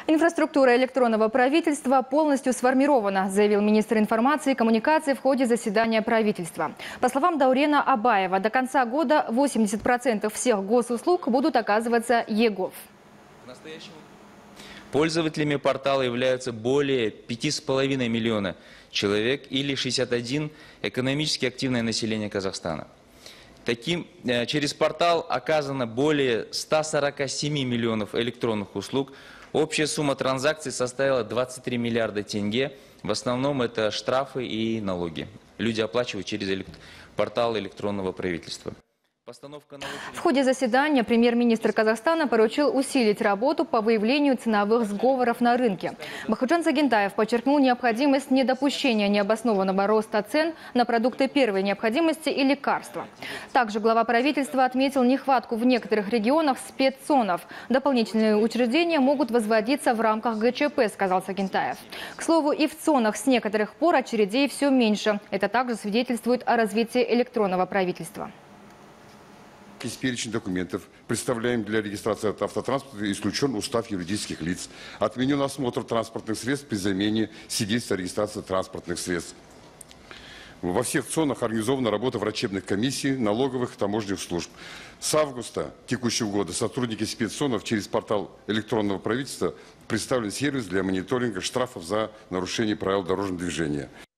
Инфраструктура электронного правительства полностью сформирована, заявил министр информации и коммуникации в ходе заседания правительства. По словам Даурена Абаева, до конца года 80% всех госуслуг будут оказываться ЕГОВ. Пользователями портала являются более 5,5 миллиона человек или 61% экономически активное население Казахстана. Через портал оказано более 147 миллионов электронных услуг. Общая сумма транзакций составила 23 миллиарда тенге. В основном это штрафы и налоги. Люди оплачивают через портал электронного правительства. В ходе заседания премьер-министр Казахстана поручил усилить работу по выявлению ценовых сговоров на рынке. Бахытжан Сагентаев подчеркнул необходимость недопущения необоснованного роста цен на продукты первой необходимости и лекарства. Также глава правительства отметил нехватку в некоторых регионах спеццонов. Дополнительные учреждения могут возводиться в рамках ГЧП, сказал Сагентаев. К слову, и в цонах с некоторых пор очередей все меньше. Это также свидетельствует о развитии электронного правительства. Из перечня документов, представляем для регистрации автотранспорта, исключен устав юридических лиц. Отменен осмотр транспортных средств при замене свидетельства о регистрации транспортных средств. Во всех ЦОНах организована работа врачебных комиссий, налоговых и таможенных служб. С августа текущего года сотрудники спеццонов через портал электронного правительства представлен сервис для мониторинга штрафов за нарушение правил дорожного движения.